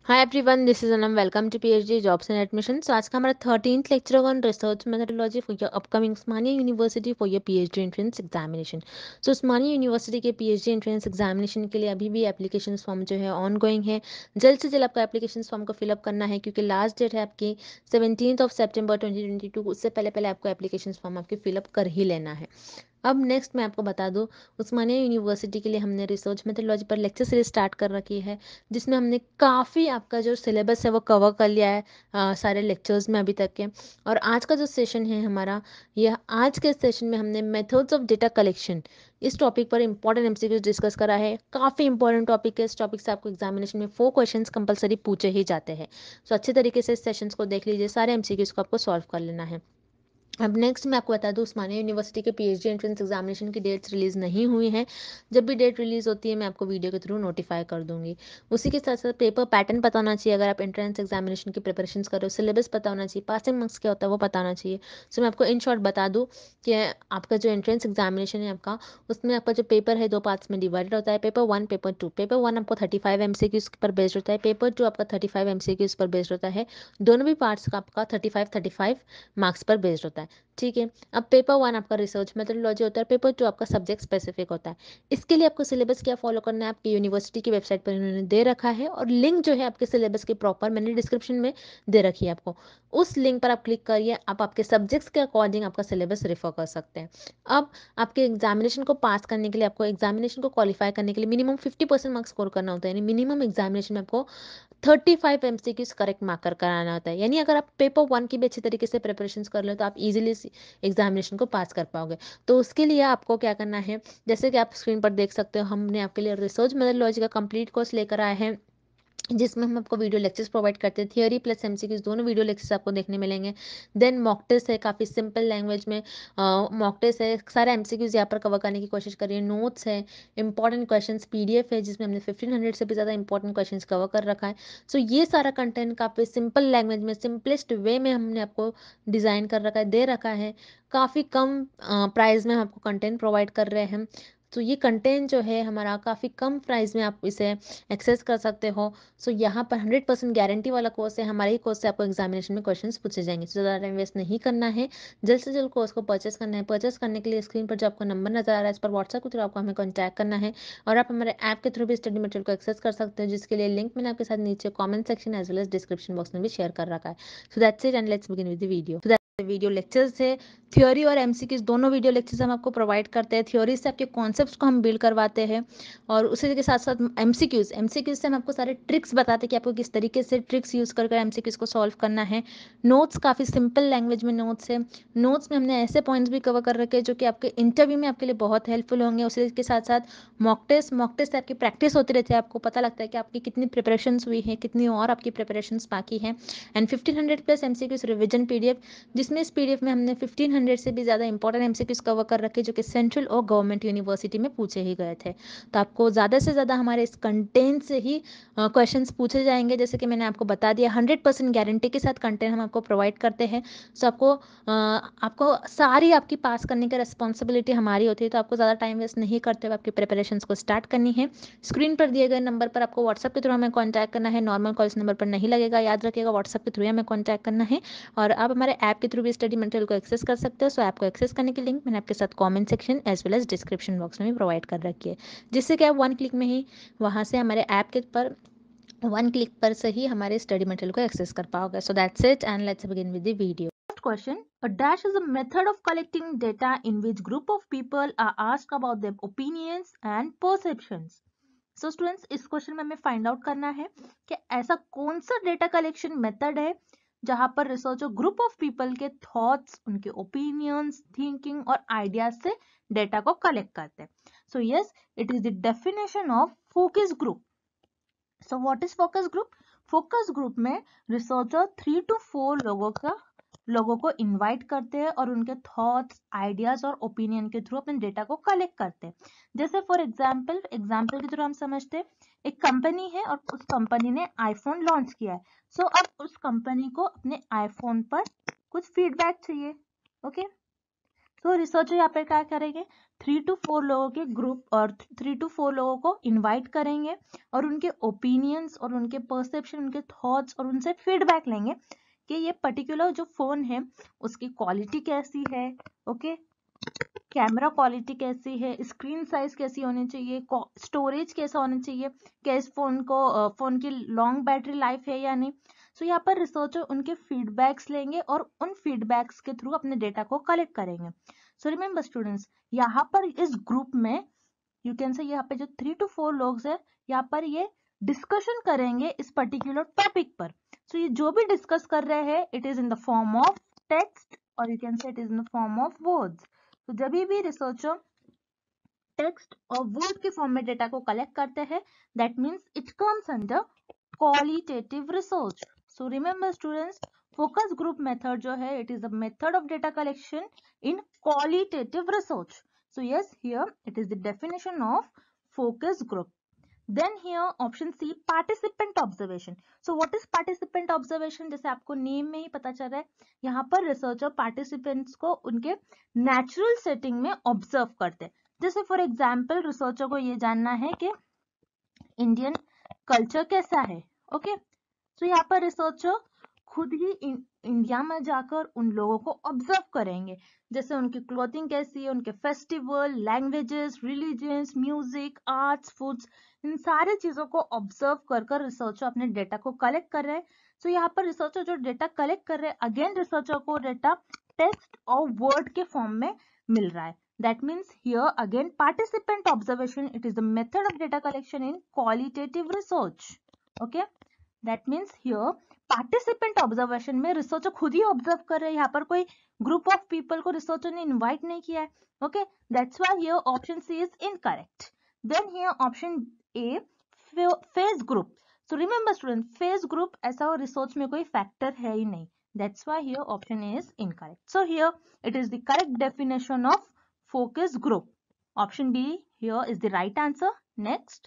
Hi everyone, this is Anam. Welcome to PhD jobs and admission. So आज का हमारा 13th lecture होगा on research methodology for your upcoming Osmania university for your PhD entrance examination. So Osmania university के PhD entrance examination के लिए अभी भी application form जो है ऑन गोइंग है। जल्द से जल्द आपका एप्लीकेशन फॉर्म को फिलअप करना है क्योंकि लास्ट डेट है आपकी 17 सितंबर 2022। उससे पहले पहले आपको एप्लीकेशन फॉर्म आपकी फिलअप कर ही लेना है। अब नेक्स्ट मैं आपको बता दूं, उस्मानिया यूनिवर्सिटी के लिए हमने रिसर्च मेथोडोलॉजी पर लेक्चर सीरीज स्टार्ट कर रखी है, जिसमें हमने काफ़ी आपका जो सिलेबस है वो कवर कर लिया है सारे लेक्चर्स में अभी तक के। और आज का जो सेशन है हमारा, यह आज के सेशन में हमने मेथड्स ऑफ डेटा कलेक्शन इस टॉपिक पर इंपॉर्टेंट एमसीक्यूज डिस्कस करा है। काफ़ी इंपॉर्टेंट टॉपिक है। इस टॉपिक से आपको एग्जामिनेशन में 4 क्वेश्चंस कंपलसरी पूछे ही जाते हैं। सो अच्छे तरीके से इस सेशंस को देख लीजिए, सारे एमसीक्यूज को आपको सॉल्व कर लेना है। अब नेक्स्ट मैं आपको बता दूं, उस्मानिया यूनिवर्सिटी के पीएचडी एंट्रेंस एग्जामिनेशन की डेट्स रिलीज़ नहीं हुई हैं। जब भी डेट रिलीज़ होती है मैं आपको वीडियो के थ्रू नोटिफाई कर दूंगी। उसी के साथ साथ पेपर पैटर्न पता होना चाहिए। अगर आप एंट्रेंस एग्जामिनेशन की प्रिपरेशन कर रहे हो, सिलेबस पता होना चाहिए, पासिंग मार्क्स क्या होता है वो पता होना चाहिए। सो मैं आपको इन शॉर्ट बता दूँ कि आपका जो एंट्रेंस एग्जामिनेशन है आपका, उसमें आपका जो पेपर है 2 पार्ट्स में डिवाइडेड होता है, पेपर 1 पेपर 2। पेपर 1 आपको 35 एमसीक्यूज पर बेस्ड होता है, पेपर 2 आपका 35 एमसीक्यूज पर बेस्ड होता है। दोनों भी पार्ट्स का आपका 35 मार्क्स पर बेस्ड होता है। ठीक है। अब पेपर 1 आपका रिसर्च मेथोडोलॉजी होता है, पेपर 2 आपका सब्जेक्ट स्पेसिफिक होता है। इसके लिए आपको सिलेबस क्या फॉलो करना है, आपकी यूनिवर्सिटी की वेबसाइट पर इन्होंने दे रखा है, और लिंक जो है आपके सिलेबस के प्रॉपर मैंने डिस्क्रिप्शन में दे रखी है आपको। उस लिंक पर आप क्लिक करिए, आप आपके सब्जेक्ट्स के अकॉर्डिंग आपका सिलेबस रेफर कर सकते हैं। अब आपके एग्जामिनेशन को पास करने के लिए, आपको एग्जामिनेशन को क्वालिफाई करने के लिए मिनिमम 50% मार्क्स स्कोर करना होता है। यानी मिनिमम एग्जामिनेशन में आपको 35 एमसीक्यूज करेक्ट मार्कर कराना होता है। यानी अगर आप पेपर 1 की भी अच्छी तरीके से प्रिपरेशन कर लो तो आप इजीली एग्जामिनेशन को पास कर पाओगे। तो उसके लिए आपको क्या करना है, जैसे कि आप स्क्रीन पर देख सकते हो, हमने आपके लिए रिसर्च मेथोडोलॉजी का कंप्लीट कोर्स लेकर आए हैं, जिसमें हम आपको वीडियो लेक्चर्स प्रोवाइड करते हैं। थियोरी प्लस एमसीक्यूज दोनों वीडियो लेक्चर्स आपको देखने मिलेंगे। देन मॉक टेस्ट है, काफ़ी सिंपल लैंग्वेज में मॉक टेस्ट है। सारे एमसीक्यूज यहाँ पर कवर करने की कोशिश करिए। नोट्स है, इंपॉर्टेंट क्वेश्चंस पीडीएफ है, जिसमें हमने 1500 से भी ज़्यादा इंपॉर्टेंट क्वेश्चंस कवर कर रखा है। सो ये सारा कंटेंट काफ़ी सिंपल लैंग्वेज में, सिंपलेस्ट वे में हमने आपको डिज़ाइन कर रखा है, दे रखा है। काफ़ी कम प्राइस में हम आपको कंटेंट प्रोवाइड कर रहे हैं। तो ये कंटेंट जो है हमारा काफ़ी कम प्राइस में आप इसे एक्सेस कर सकते हो। सो यहाँ पर 100% गारंटी वाला कोर्स है। हमारे ही कोर्स से आपको एग्जामिनेशन में क्वेश्चंस पूछे जाएंगे। तो ज़्यादा टाइम वेस्ट नहीं करना है, जल्द से जल्द कोर्स को परचेस करना है। परचेस करने के लिए स्क्रीन पर जो आपको नंबर नजर आ रहा है, इस पर व्हाट्सएप के थ्रू आपको हमें कॉन्टैक्ट करना है, और आप हमारे ऐप के थ्रू भी स्टडी मटेरियल को एक्सेस कर सकते हो, जिसके लिए लिंक मैंने आपके साथ नीचे comment section as well as description box में भी शेयर कर रखा है। So that's it and let's begin with the video. Video lectures है, थ्योरी और एमसीक्यूज दोनों वीडियो लेक्चर्स हम आपको प्रोवाइड करते हैं। थ्योरी से आपके कॉन्सेप्ट्स को हम बिल्ड करवाते हैं, और उसी के साथ साथ एमसीक्यूज से हम आपको सारे ट्रिक्स बताते हैं कि आपको किस तरीके से ट्रिक्स यूज़ कर एमसीक्यूज को सॉल्व करना है। नोट्स काफ़ी सिंपल लैंग्वेज में नोट्स है। नोट्स में हमने ऐसे पॉइंट्स भी कवर कर रखे हैं जो कि आपके इंटरव्यू में आपके लिए बहुत हेल्पफुल होंगे। उसी के साथ साथ मॉक टेस्ट से आपकी प्रैक्टिस होती रहती है, आपको पता लगता है कि आपकी कितनी प्रिपरेशन हुई है, कितनी और आपकी प्रिपरेशन बाकी है। And 1500 plus MCQs revision PDF, जिसमें इस पीडीएफ में हमने 1500 से भी ज़्यादा इंपॉर्टेंट एमसीक्यूज कवर कर रखे जो कि सेंट्रल और गवर्नमेंट यूनिवर्सिटी में पूछे ही गए थे। तो आपको ज़्यादा से ज़्यादा हमारे इस कंटेंट से ही क्वेश्चंस पूछे जाएंगे। जैसे कि मैंने आपको बता दिया, 100% गारंटी के साथ कंटेंट हम आपको प्रोवाइड करते हैं। सो आपको सारी आपकी पास करने की रिस्पॉन्सिबिलिटी हमारी होती है। तो आपको ज़्यादा टाइम वेस्ट नहीं करते हुए आपकी प्रिपरेशंस को स्टार्ट करनी है। स्क्रीन पर दिए गए नंबर पर आपको व्हाट्सएप के थ्रू हमें कॉन्टैक्ट करना है। नॉर्मल कॉल इस नंबर पर नहीं लगेगा, याद रखिएगा, व्हाट्सएप के थ्रू हमें कॉन्टैक्ट करना है। और आप हमारे ऐप के थ्रू भी स्टडी मटेरियल को एक्सेस कर सकते हो। सो ऐप को एक्सेस करने की लिंक मैंने आपके साथ comment section as well as description box में भी प्रोवाइड कर रखी है, जिससे कि आप 1 क्लिक में ही वहाँ से हमारे ऐप के पर 1 क्लिक पर से ही हमारे स्टडी मटेरियल को एक्सेस कर पाओगे। So that's it and let's begin with the video. First question, a dash is a method of collecting data in which group of people are asked about their opinions and perceptions. So students, इस question में हमें find out करना है कि ऐसा कौन सा data collection method है जहां पर रिसर्चर ग्रुप ऑफ पीपल के थॉट्स, उनके ओपिनियंस, थिंकिंग और आइडियाज से डेटा को कलेक्ट करते हैं। So yes, it is the definition of focus group. So what is focus group? Focus group में रिसर्चर 3 to 4 लोगों को इनवाइट करते हैं और उनके थॉट्स, आइडियाज और ओपिनियन के थ्रू अपने डेटा को कलेक्ट करते हैं। जैसे फॉर एग्जाम्पल के थ्रू हम समझते हैं, एक कंपनी है और उस कंपनी ने आईफोन लॉन्च किया है। सो अब उस कंपनी को अपने आईफोन पर कुछ फीडबैक चाहिए। ओके, सो रिसर्चर यहाँ पे क्या करेंगे, 3 to 4 लोगों के ग्रुप और 3 to 4 लोगों को इनवाइट करेंगे और उनके ओपिनियंस और उनके परसेप्शन, उनके थॉट्स और उनसे फीडबैक लेंगे कि ये पर्टिकुलर जो फोन है उसकी क्वालिटी कैसी है, ओके, कैमरा क्वालिटी कैसी है, स्क्रीन साइज कैसी होनी चाहिए, स्टोरेज कैसा होना चाहिए, क्या इस फोन की लॉन्ग बैटरी लाइफ है या नहीं। सो यहाँ पर रिसर्चर उनके फीडबैक्स लेंगे और उन फीडबैक्स के थ्रू अपने डेटा को कलेक्ट करेंगे। सो रिमेम्बर स्टूडेंट्स, यहाँ पर इस ग्रुप में यू कैन से यहाँ पे जो 3 to 4 लोग हैं, यहाँ पर ये डिस्कशन करेंगे इस पर्टिकुलर टॉपिक पर। सो ये जो भी डिस्कस कर रहे हैं it is in the form of text और you can say it is in the form of words. तो जब भी रिसर्चर टेक्स्ट और वर्ड के फॉर्म में डेटा को कलेक्ट करते हैं, that means it comes under qualitative research. So remember students, focus group method जो है it is the method of data collection in qualitative research. So yes, here it is the definition of focus group. Then here option C, participant observation. So what is participant observation? जैसे आपको name में ही पता चल रहा है, यहाँ पर researcher participants को उनके नेचुरल सेटिंग में ऑब्जर्व करते हैं। जैसे फॉर एग्जाम्पल रिसर्चर को ये जानना है कि इंडियन कल्चर कैसा है, ओके। सो यहाँ पर रिसर्चर खुद ही इंडिया में जाकर उन लोगों को ऑब्जर्व करेंगे, जैसे उनकी क्लोथिंग कैसी है, उनके festival, languages, religions, music, arts, foods, इन सारी चीजों को ऑब्जर्व कर कर रिसर्चर अपने डेटा को कलेक्ट कर रहे हैं। सो यहाँ पर रिसर्चर जो डेटा कलेक्ट कर रहे हैं, अगेन रिसर्चर को डेटा टेक्स्ट और वर्ड के फॉर्म में मिल रहा है। That means here again participant observation, it is the method of data collection in qualitative research. Okay, that means here participant observation में रिसर्चर खुद ही ऑब्जर्व कर रहे हैं, यहाँ पर कोई ग्रुप ऑफ पीपल को रिसर्चर ने इनवाइट नहीं किया है, okay. That's why here option C is incorrect. Then here option A, phase group. So remember student, phase group ऐसा रिसर्च में कोई फैक्टर है ही नहीं, that's why here option A is incorrect. So here it is the correct definition of focus group. Option B here is the right answer. Next.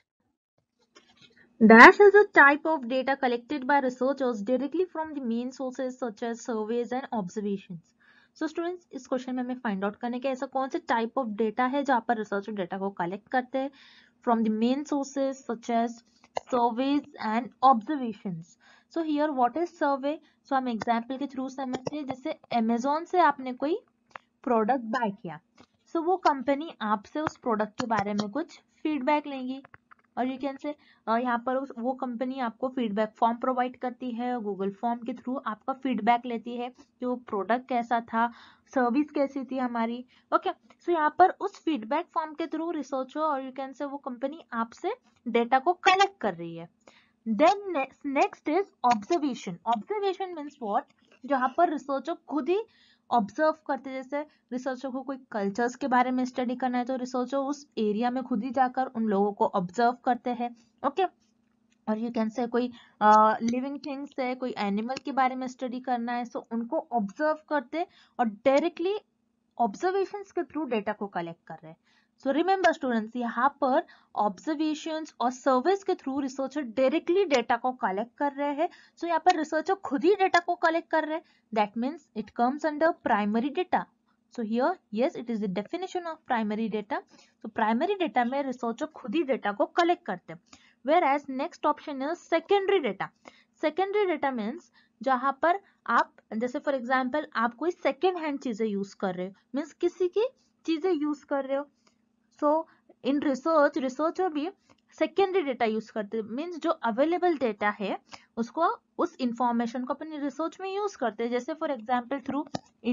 Dash is a type of data collected by researchers directly from the main sources such as surveys and observations. So students, इस question में हमें find out करने के ऐसा कौन से type of data है जहाँ पर रिसर्चर डेटा को कलेक्ट करते हैं from the main sources such as surveys and observations. So here what is survey? So हम एग्जांपल के थ्रू समझते हैं, जैसे अमेजोन से आपने कोई प्रोडक्ट बाय किया, सो वो कंपनी आपसे उस प्रोडक्ट के बारे में कुछ फीडबैक लेंगी और यू कैन से यहाँ पर वो कंपनी आपको फीडबैक फॉर्म प्रोवाइड करती है, गूगल फॉर्म के थ्रू आपका फीडबैक लेती है कि वो प्रोडक्ट कैसा था, सर्विस कैसी थी हमारी, ओके। सो यहाँ पर उस फीडबैक फॉर्म के थ्रू रिसर्चर और यू कैन से वो कंपनी आपसे डेटा को कलेक्ट कर रही है। Then next is observation. Observation means what? जहाँ पर रिसर्चर खुद ही ऑब्जर्व करते हैं, जैसे रिसर्चर को कोई कल्चर्स के बारे में स्टडी करना है तो रिसर्चर उस एरिया में खुद ही जाकर उन लोगों को ऑब्जर्व करते हैं, ओके। और यू कैन से कोई लिविंग थिंग्स है, कोई एनिमल के बारे में स्टडी करना है, सो उनको ऑब्जर्व करते और डायरेक्टली ऑब्जर्वेशंस के थ्रू डेटा को कलेक्ट कर रहे हैं। सो रिमेंबर स्टूडेंट्स, यहाँ पर ऑब्जर्वेशंस और सर्वेस के थ्रू रिसर्चर डायरेक्टली डेटा को कलेक्ट कर रहे हैं। सो यहाँ पर रिसर्चर खुद ही डेटा को कलेक्ट कर रहे हैं, that means it comes under primary data. So here yes, it is the definition of primary data. तो प्राइमरी डेटा में रिसर्चर खुद ही डेटा को कलेक्ट करते हैं। whereas next option is secondary data. secondary data means जहां पर आप जैसे फॉर एग्जांपल आप कोई सेकेंड हैंड चीजें यूज कर रहे हो, मीन्स किसी की चीजें यूज कर रहे हो। सो इन रिसर्च रिसर्चर भी सेकेंडरी डेटा यूज करते हैं, मीन्स जो अवेलेबल डेटा है उसको, उस इंफॉर्मेशन को अपनी रिसर्च में यूज करते हैं। जैसे फॉर एग्जांपल थ्रू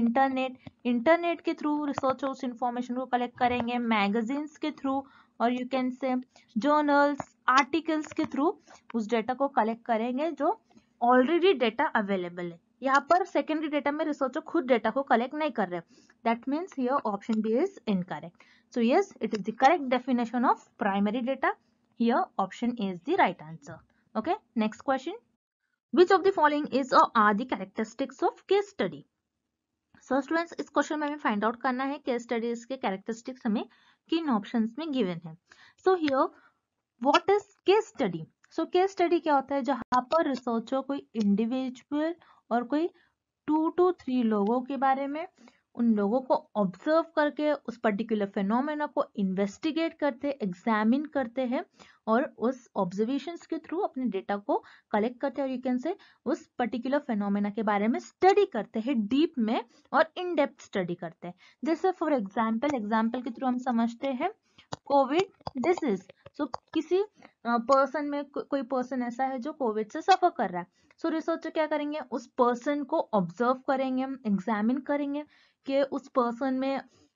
इंटरनेट के थ्रू रिसर्चर उस इंफॉर्मेशन को कलेक्ट करेंगे, मैगजीन्स के थ्रू और you can say journals, articles के थ्रू उस डेटा को कलेक्ट करेंगे जो ऑलरेडी डेटा अवेलेबल है। यहाँ पर सेकेंडरी डेटा में रिसर्चर खुद डेटा को कलेक्ट नहीं कर रहे, that means here option B is incorrect. So yes, it is the correct definition of primary data. Here option A is the right answer. Okay, next question, which of the following is और are the characteristics of case study? So students, इस question में हमें find out करना है case studies के characteristics हमें किन options में गिवन है। So here what is case study? So case study क्या होता है? जहां पर रिसर्चर कोई इंडिविजुअल और कोई 2 to 3 लोगों के बारे में उन लोगों को ऑब्जर्व करके उस पर्टिकुलर फिनोमेना को इन्वेस्टिगेट करते, एग्जामिन करते हैं और उस ऑब्जर्वेशंस के थ्रू अपने डेटा को कलेक्ट करते हैं और यू कैन से उस पर्टिकुलर फिनोमेना के बारे में स्टडी करते हैं डीप में और इन डेप्थ स्टडी करते हैं। जैसे फॉर एग्जाम्पल के थ्रू हम समझते हैं कोविड डिसीज। सो किसी पर्सन में कोई पर्सन ऐसा है जो कोविड से सफर कर रहा है। सो रिसर्चर क्या करेंगे, उस पर्सन को ऑब्जर्व करेंगे, एग्जामिन करेंगे कि उस पर्सन में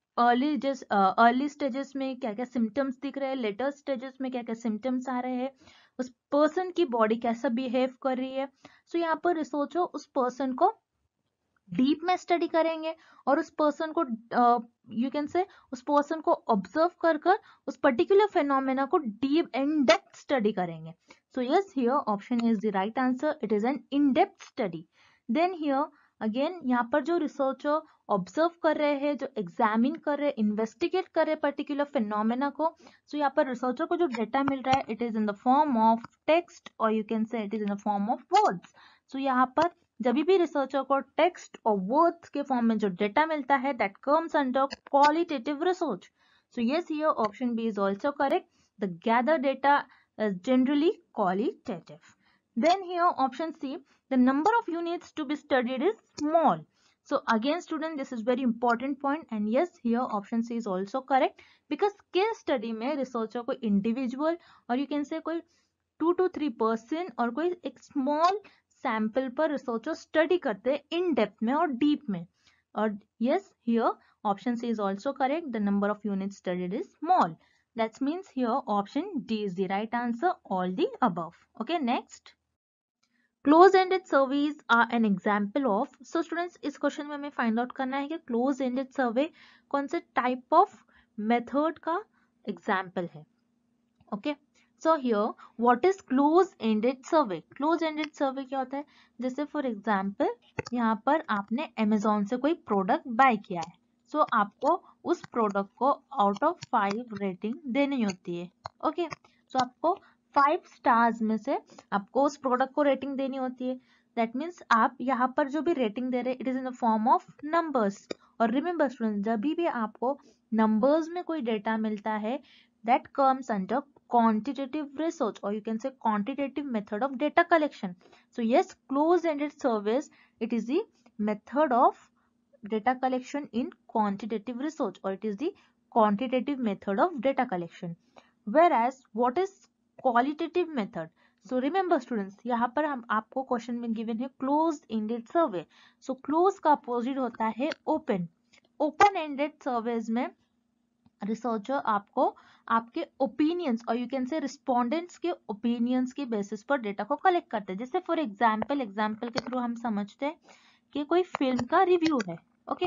अर्ली स्टेजेस में क्या क्या सिम्टम्स दिख रहे हैं, लेटर स्टेजेस में क्या क्या सिम्टम्स आ रहे हैं, उस पर्सन की बॉडी कैसा बिहेव कर रही है। सो यहाँ पर रिसर्चर उस पर्सन को डीप में स्टडी करेंगे और उस पर्सन को यू कैन से उस पर्सन को ऑब्जर्व कर कर उस पर्टिकुलर फेनोमेना को डीप इन डेप्थ स्टडी करेंगे। So yes, here option is the right answer, it is an in depth study. Then here again यहाँ पर जो रिसर्चर ऑब्जर्व कर रहे हैं, जो एग्जामिन कर रहे हैं, इन्वेस्टिगेट कर रहे हैं पर्टिकुलर फिनोमेना को, सो यहाँ पर रिसर्चर को जो डेटा मिल रहा है it is in the form of text और you can say it is in the form of words. So यहाँ पर जब भी रिसर्चर को टेक्स्ट और वर्ड्स के फॉर्म में जो डेटा मिलता है that comes under qualitative research. So yes, here option B is also correct, the gather data is generally qualitative. Then here option C, the number of units to be studied is small. So again student, this is very important point and yes, here option C is also correct because case study में researcher कोई individual और you can say कोई 2 to 3% और कोई एक small sample पर researcher study करते हैं इन डेप्थ में और डीप में। और yes, here option C is also correct, the number of units studied is small. That means here option D is the right answer, all the above. Okay, next, close ended surveys are an example of. So students, इस question में हमें find out करना है कि close ended survey कौन से type of method का example है। Okay, so here what is close ended survey? Close ended survey क्या होता है? जैसे फॉर एग्जांपल यहाँ पर आपने अमेजोन से कोई प्रोडक्ट बाय किया है, सो आपको उस प्रोडक्ट को आउट ऑफ 5 रेटिंग देनी होती है। ओके, सो आपको 5 स्टार्स में से आपको उस प्रोडक्ट को रेटिंग देनी होती है। दैट मीन्स आप यहाँ पर जो भी रेटिंग दे रहे हैं it is in the form of numbers. और रिमेंबर स्टूडेंट, जब भी आपको नंबर्स में कोई डेटा मिलता है that comes under quantitative research or you can say quantitative method of data collection. So yes, close-ended surveys, it is the method of data collection in quantitative research or it is the quantitative method of data collection. Whereas what is qualitative method? So remember students, यहाँ पर हम आपको question में given है closed ended survey. So close का opposite होता है open. Open ended surveys में रिसर्चर आपको आपके ओपिनियंस और यू कैन से रिस्पोंडेंट्स के ओपिनियंस के बेसिस पर डेटा को कलेक्ट करते हैं। जैसे फॉर एग्जांपल के थ्रू हम समझते हैं कि कोई फिल्म का रिव्यू है। ओके,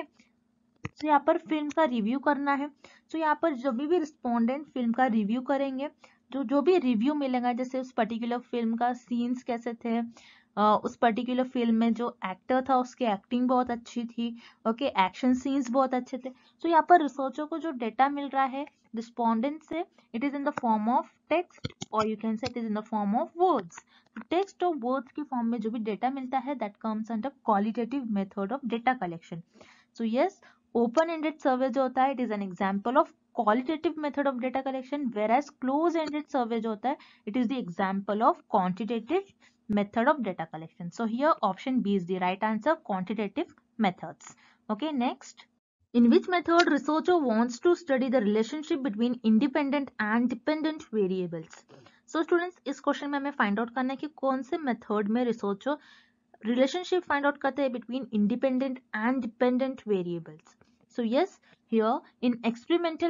तो यहाँ पर फिल्म का रिव्यू करना है। तो यहाँ पर जब भी रिस्पोंडेंट फिल्म का रिव्यू करेंगे, जो भी रिव्यू मिलेगा, जैसे उस पर्टिकुलर फिल्म का सीन्स कैसे थे, उस पर्टिकुलर फिल्म में जो एक्टर था उसकी एक्टिंग बहुत अच्छी थी, ओके, एक्शन सीन्स बहुत अच्छे थे। तो यहाँ पर रिसर्चर को जो डेटा मिल रहा है रिस्पोंडेंट से, it is in the form of text और you can say it is in the form of words. Text और वर्ड्स के फॉर्म में जो भी डेटा मिलता है that comes under qualitative method of data collection. So yes, open ended survey जो होता है it is an example of qualitative method of data collection, whereas close ended survey जो होता है it is the example of quantitative method of data collection. So here option B is the right answer, quantitative methods. Okay, next, in which method researcher wants to study the relationship between independent and dependent variables? So students, इस question में हमें find out करना है कि कौन से method में researcher relationship find out करते हैं between independent and dependent variables. So yes, here in experimental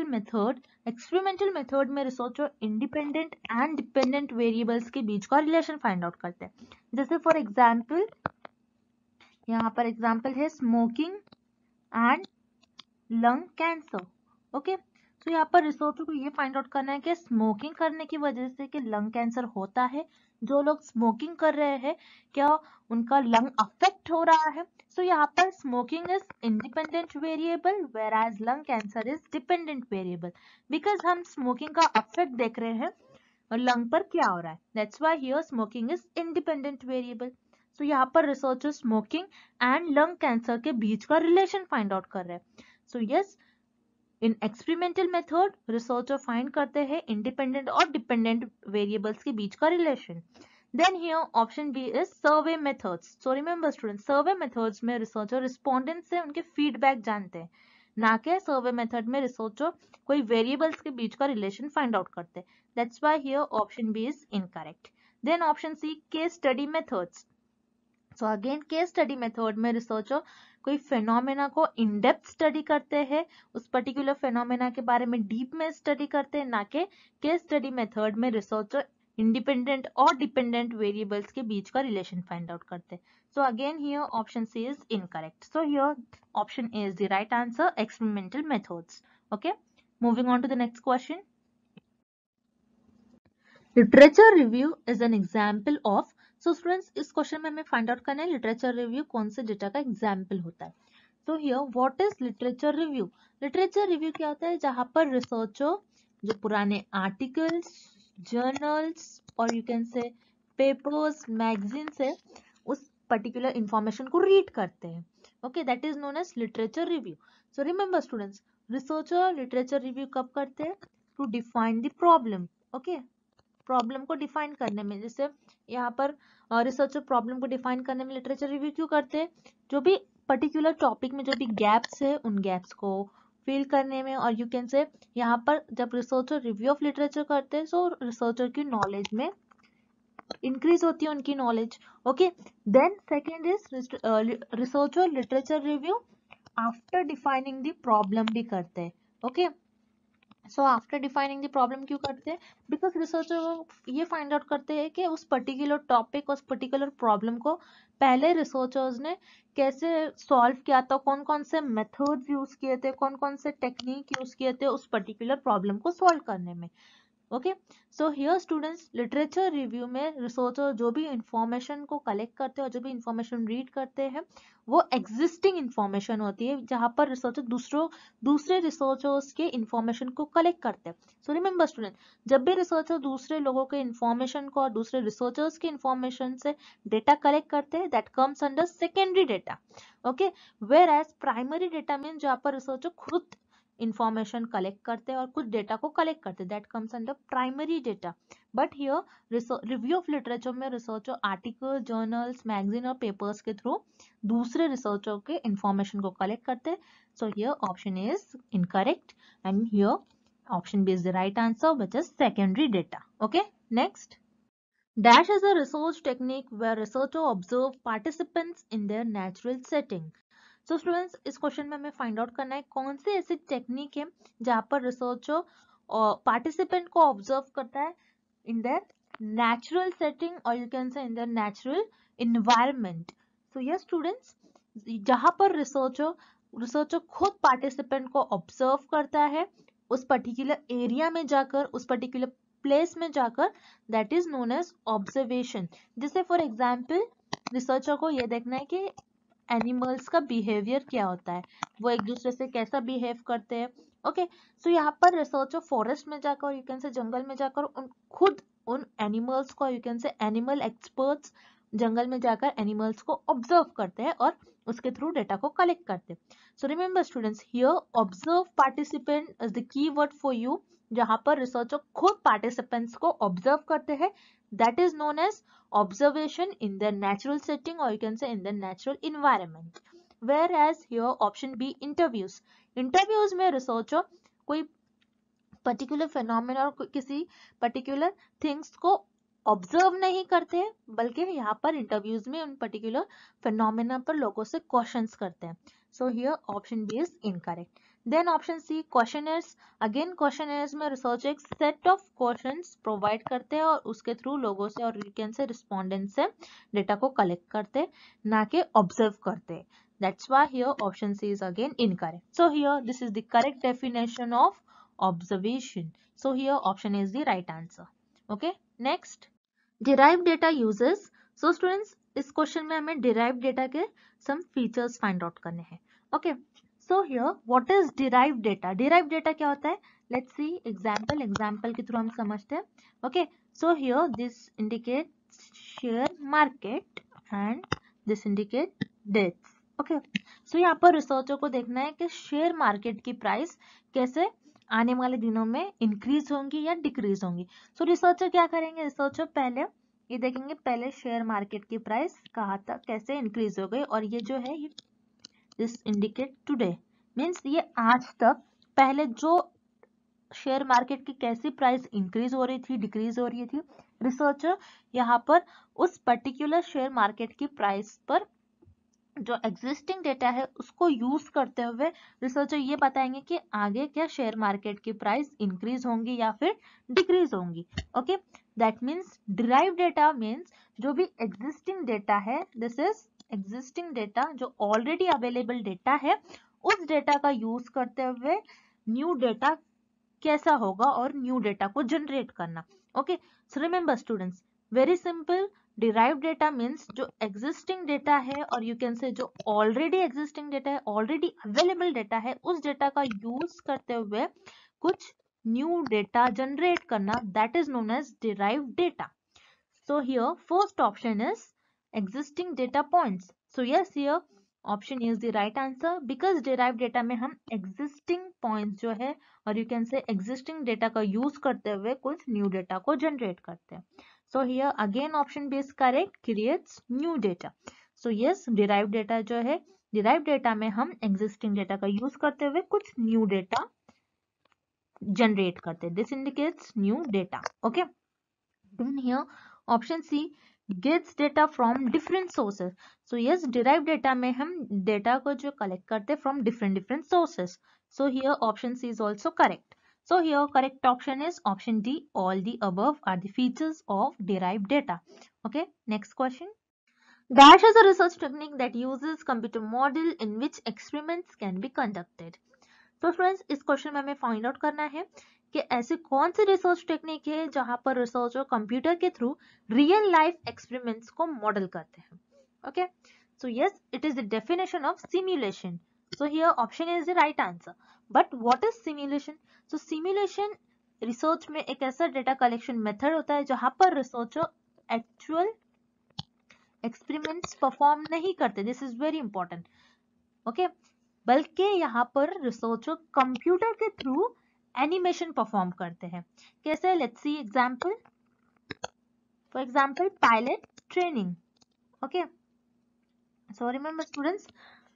method में researcher independent and dependent variables के बीच का रिलेशन फाइंड आउट करते हैं। जैसे फॉर एग्जांपल यहाँ पर एग्जांपल है smoking and lung cancer. Okay, तो यहाँ पर रिसर्चर को ये फाइंड आउट करना है कि स्मोकिंग करने की वजह से कि लंग कैंसर होता है, जो लोग स्मोकिंग कर रहे हैं क्या उनका लंग अफेक्ट हो रहा है। सो यहाँ पर smoking is independent variable whereas lung cancer is dependent variable, because हम स्मोकिंग का अफेक्ट देख रहे हैं और लंग पर क्या हो रहा है, that's why here smoking is independent variable. So यहाँ पर researcher smoking and lung cancer के बीच का रिलेशन फाइंड आउट कर रहे हैं. So yes, in experimental method researcher find करते हैं इंडिपेंडेंट और डिपेंडेंट वेरिएबल्स के बीच का relation. Then here option B is survey methods. So remember students, survey methods में researcher respondents से उनके feedback जानते हैं, ना कि survey method में researcher कोई variables के बीच का relation find out करते हैं. That's why here option B is incorrect. Then option C, case study methods. So again case study method में researcher कोई phenomena को in depth study करते हैं, उस particular phenomena के बारे में deep में study करते हैं, ना कि case study method में researcher इंडिपेंडेंट और डिपेंडेंट वेरिएबल्स के बीच का रिलेशन फाइंड आउट करते हैं. So again here option C is incorrect. So here option A is the right answer, experimental methods. Okay, moving on to the next question. Literature review is an example of. So students, इस question में हमें find out करना है literature review कौन से data का example होता है. So here what is literature review. Literature review क्या होता है, जहां पर रिसर्चर जो पुराने आर्टिकल्स, जर्नल्स और you can say papers, magazines है, उस पर्टिकुलर इंफॉर्मेशन को रीड करते हैं. Okay, that is known as literature review. So remember students, researcher literature review कब करते हैं, to define the problem. Okay, problem को डिफाइन करने में, जैसे यहाँ पर रिसर्चर प्रॉब्लम को डिफाइन करने में लिटरेचर रिव्यू क्यों करते हैं, जो भी पर्टिकुलर टॉपिक में जो भी गैप्स है उन गैप्स को फिल करने में, और यू कैन से यहाँ पर जब रिसर्चर रिव्यू ऑफ लिटरेचर करते हैं सो रिसर्चर की नॉलेज में इंक्रीज होती है, उनकी knowledge. Okay, then second is researcher literature review after defining the problem भी करते हैं. Okay, so after defining the problem क्यों करते हैं, बिकॉज रिसर्चर ये फाइंड आउट करते हैं कि उस पर्टिकुलर टॉपिक, उस पर्टिकुलर प्रॉब्लम को पहले रिसर्चर्स ने कैसे सॉल्व किया था, कौन कौन से मेथड्स यूज किए थे, कौन कौन से टेक्निक यूज किए थे उस पर्टिकुलर प्रॉब्लम को सॉल्व करने में. Okay, so here students, literature review में रिसर्चर जो भी इंफॉर्मेशन को कलेक्ट करते हैं और जो भी इंफॉर्मेशन रीड करते हैं वो एग्जिस्टिंग इंफॉर्मेशन होती है, जहां पर रिसर्चर दूसरे रिसर्चर्स के इंफॉर्मेशन को कलेक्ट करते हैं. सो रिमेंबर स्टूडेंट, जब भी रिसर्चर दूसरे लोगों के इंफॉर्मेशन को और दूसरे रिसर्चर्स के इंफॉर्मेशन से डेटा कलेक्ट करते हैं, that comes under secondary data. Okay, whereas primary data mean जहां पर रिसर्चर खुद इंफॉर्मेशन कलेक्ट करते हैं और कुछ डेटा को कलेक्ट करते हैं, that comes under primary data. But here review of literature में रिसर्चर आर्टिकल, जर्नल्स, मैगजीन और पेपर्स के थ्रू दूसरे रिसर्चर के इंफॉर्मेशन को कलेक्ट करते हैं. So here option is incorrect and here option B is the right answer, which is secondary data. Okay, next. Dash is a research technique where researcher observe participants in their natural setting. So students, इस question में हमें find out करना है कौन सी ऐसी technique है जहां पर रिसर्चर पार्टिसिपेंट को ऑब्जर्व करता है इन देयर नेचुरल सेटिंग और you can say in their natural environment. So yes students, जहां पर रिसर्चर खुद पार्टिसिपेंट को ऑब्जर्व करता है उस पर्टिकुलर एरिया में जाकर, उस पर्टिकुलर प्लेस में जाकर, that is known as observation. जैसे फॉर एग्जाम्पल रिसर्चर को यह देखना है कि एनिमल्स का बिहेवियर क्या होता है, वो एक दूसरे से कैसा बिहेव करते हैं. ओके, सो यहाँ पर रिसर्चर फॉरेस्ट में जाकर, यू कैन से जंगल में जाकर खुद उन एनिमल्स को, you can say animal experts जंगल में जाकर एनिमल्स को ऑब्जर्व करते हैं और उसके थ्रू डेटा को कलेक्ट करते हैं. So remember students, here observe participant is the key word for you, जहां पर रिसर्चर खुद पार्टिसिपेंट्स को ऑब्जर्व करते हैं, that is known as observation in the natural setting or you can say in the natural environment. Whereas here option B, interviews. Interviews में researcher कोई particular phenomena और किसी particular things को observe नहीं करते हैं, बल्कि यहाँ पर इंटरव्यूज में उन पर्टिकुलर फिनोमेना पर लोगों से क्वेश्चंस करते हैं. So here option B is incorrect. Then option C, questionnaires. Again questionnaires में रिसर्चर एक सेट ऑफ क्वेश्चंस प्रोवाइड करते हैं और उसके थ्रू लोगों से और वीकेंड से रिस्पोंडेंट से डेटा को कलेक्ट करते हैं, ना कि ऑब्जर्व करते हैं. That's why here option C is again incorrect. So here this is the correct definition of observation. So here option is the right answer. Okay, next. Derived data uses. So students, इस question में हमें derived data के some features find out करने हैं. Okay, so here what is derived data? Derived data क्या होता है? Let's see example के थ्रू हम समझते हैं. Okay, so here this indicates share market. and this indicate dates. Okay, so यहाँ पर रिसर्चर को देखना है कि शेयर मार्केट की प्राइस कैसे आने वाले दिनों में इंक्रीज होंगी या डिक्रीज होंगी. सो रिसर्चर क्या करेंगे, रिसर्चर पहले ये देखेंगे पहले शेयर मार्केट की प्राइस कहाँ तक कैसे इंक्रीज हो गई, और ये जो है ये दिस इंडिकेट टुडे मीन्स ये आज तक पहले जो शेयर मार्केट की कैसी प्राइस इंक्रीज हो रही थी डिक्रीज हो रही थी. रिसर्चर यहाँ पर उस पर्टिकुलर शेयर मार्केट की प्राइस पर जो एग्जिस्टिंग डेटा है उसको यूज करते हुए रिसर्चर ये बताएंगे कि आगे क्या शेयर मार्केट की प्राइस इंक्रीज होंगी या फिर डिक्रीज होंगी. Okay, that means derive data means जो भी एग्जिस्टिंग डेटा है, दिस इज एग्जिस्टिंग डेटा जो ऑलरेडी अवेलेबल डेटा है, उस डेटा का यूज करते हुए न्यू डेटा कैसा होगा और न्यू डेटा को जनरेट करना. Okay, so remember students, very simple, derived data means जो एग्जिस्टिंग डेटा है और यू कैन से जो ऑलरेडी एग्जिस्टिंग डेटा है, ऑलरेडी अवेलेबल डेटा है, उस डेटा का यूज करते हुए कुछ न्यू डेटा जनरेट करना, that is known as derived data. So here first option is existing data points. So yes, here option is the right answer because derived data में हम existing points जो है और you can say existing data का use करते हुए कुछ new data को generate करते हैं. So here again option B is correct, creates new data. So yes, derived data जो है derived data में हम existing data का use करते हुए कुछ new data generate करते हैं. This indicates new data. Okay. Then here option C gets data from different sources. So yes, derived data में हम data को जो collect करते हैं from different sources. So here option C is also correct. So here correct option is option D. All the above are the features of derived data. Okay, next question. Dash is a research technique that uses computer model in which experiments can be conducted. तो friends इस question में हमें find out करना है कि ऐसी कौन सी research technique है जहां पर रिसर्चर कंप्यूटर के थ्रू रियल लाइफ एक्सपेरिमेंट्स को मॉडल करते हैं. Okay, so yes, it is the definition of simulation. So here option is the right answer. But what is simulation? So simulation research में एक ऐसा डेटा कलेक्शन मेथड होता है जहां पर रिसर्चर एक्चुअल एक्सपेरिमेंट्स परफॉर्म नहीं करते. This is very important. Okay, बल्कि यहाँ पर रिसर्चर कंप्यूटर के थ्रू एनिमेशन परफॉर्म करते हैं. कैसे? Let's see example. For example pilot training. Okay, so remember students,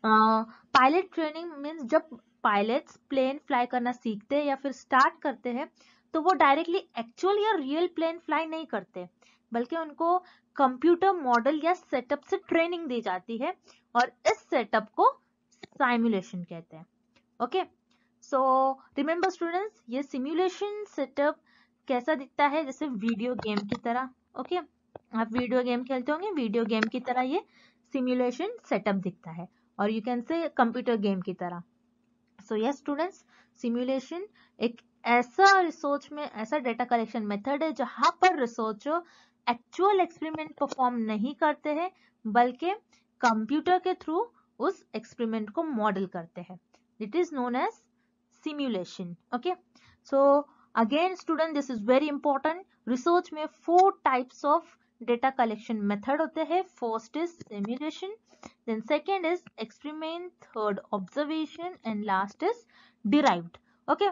pilot training means जब पायलट्स प्लेन फ्लाई करना सीखते हैं या फिर स्टार्ट करते हैं तो वो डायरेक्टली एक्चुअल या रियल प्लेन फ्लाई नहीं करते, बल्कि उनको कंप्यूटर मॉडल या सेटअप से ट्रेनिंग दी जाती है और इस सेटअप को सिमुलेशन कहते हैं. ओके, सो रिमेंबर स्टूडेंट्स, ये सिमुलेशन सेटअप कैसा दिखता है? जैसे वीडियो गेम की तरह. ओके, आप वीडियो गेम खेलते होंगे, वीडियो गेम की तरह ये सिमुलेशन सेटअप दिखता है और you can say computer game की तरह. सो यस स्टूडेंट्स, सिमुलेशन एक ऐसा रिसर्च में ऐसा डेटा कलेक्शन मेथड है जहां पर रिसर्चर एक्चुअल एक्सपेरिमेंट परफॉर्म नहीं करते हैं बल्कि कंप्यूटर के थ्रू उस एक्सपेरिमेंट को मॉडल करते हैं. It is known as simulation. Okay, so again student, this is very important. Research में 4 types of data collection method होते हैं. First is simulation, then second is experiment, third observation and last is derived. Okay,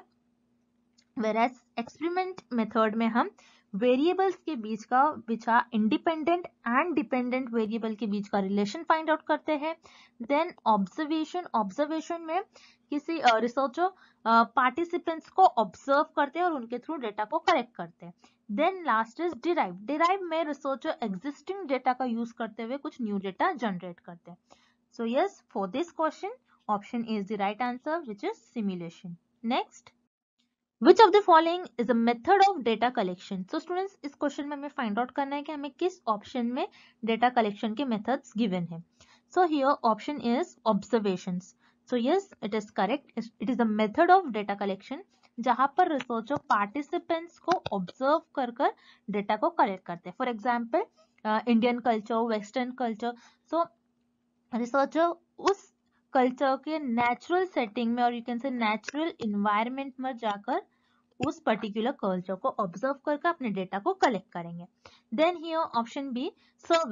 whereas experiment method में हम variables के बीच का independent and dependent variable के बीच का रिलेशन फाइंड आउट करते हैं. देन ऑब्जर्वेशन में किसी रिसर्चर पार्टिसिपेंट्स को ऑब्जर्व करते हैं और उनके थ्रू डेटा को कलेक्ट करते हैं. देन लास्ट इज डिराइव में रिसर्चर एग्जिस्टिंग डेटा का यूज करते हुए कुछ न्यू डेटा जनरेट करते हैं. So yes, for this question option is the right answer which is simulation. Next, Which of the following is a method of data collection? So students, इस question में हमें find out करना है कि हमें किस ऑप्शन में डेटा कलेक्शन के मेथड्स गिवन है. So here option is observations. So yes, it is correct. It is a method of data collection जहां पर रिसर्चर पार्टिसिपेंट्स को ऑब्जर्व कर डेटा को कलेक्ट करते हैं. For example Indian culture, western culture. So researcher उस culture के natural setting में और you can say natural environment में जाकर उस पर्टिकुलर कल्चर को ऑब्जर्व करके अपने डेटा को कलेक्ट करेंगे. Then here option B service.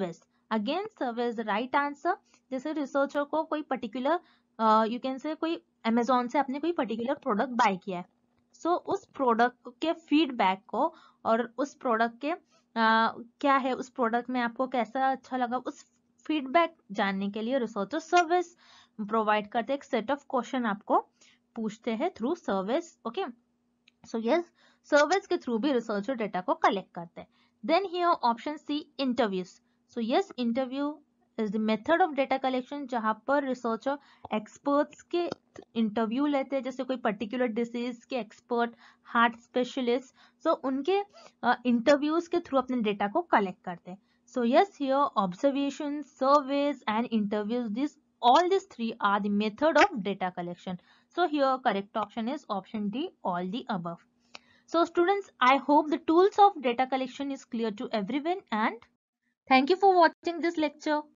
Again survey is the right answer. जैसे रिसर्चर को कोई पर्टिकुलर यू कैन से कोई अमेजोन से आपने कोई पर्टिकुलर प्रोडक्ट बाय किया है, सो उस प्रोडक्ट के फीडबैक को और उस प्रोडक्ट के क्या है उस प्रोडक्ट में आपको कैसा अच्छा लगा, उस फीडबैक जानने के लिए रिसर्चर सर्विस प्रोवाइड करते हैं। एक सेट ऑफ क्वेश्चन आपको पूछते हैं through service. Okay, so yes, service के थ्रू भी रिसर्चर डेटा को कलेक्ट करते हैं। Then here option C, interviews. So yes, interview is the method of data collection जहां पर रिसर्चर एक्सपर्ट्स के इंटरव्यू लेते हैं, जैसे कोई पर्टिकुलर डिसीज के एक्सपर्ट, हार्ट स्पेशलिस्ट, सो उनके इंटरव्यूज के थ्रू अपने डेटा को कलेक्ट करते हैं। So yes, here observation, surveys and interviews, this all these three are the method of data collection. So here correct option is option D, all the above. So students, I hope the tools of data collection is clear to everyone, and thank you for watching this lecture.